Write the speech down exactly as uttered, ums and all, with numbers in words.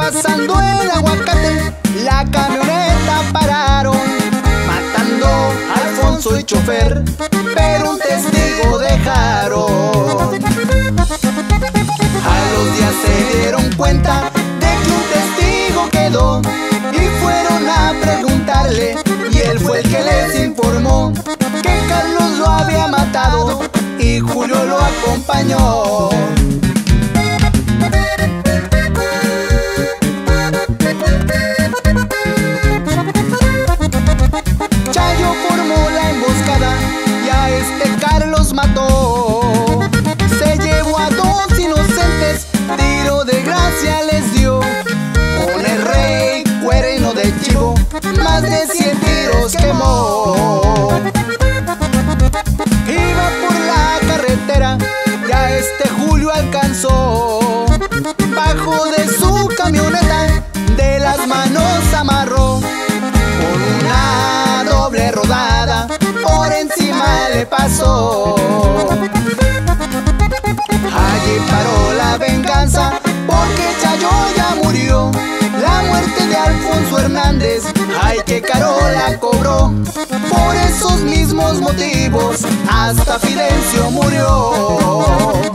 pasando el aguacate, la camioneta pararon, matando a Alfonso y chofer, pero un testigo dejaron. A los días se dieron cuenta de que un testigo quedó y fueron a preguntarle, y él fue el que les informó que Carlos lo había matado y Julio lo acompañó. Chayo formó la emboscada y a este Carlos mató. Se llevó a dos inocentes, tiro de gracia les dio. Con el rey cuerno de chivo, más de cien tiros quemó. Iba por la carretera y a este Julio alcanzó. Bajo de su camioneta, de las manos amarró. Con una doble rodada, por encima le pasó. Allí paró la venganza, porque Chayo ya murió. La muerte de Alfonso Hernández, ay, que caro la cobró. Por esos mismos motivos, hasta Fidencio murió.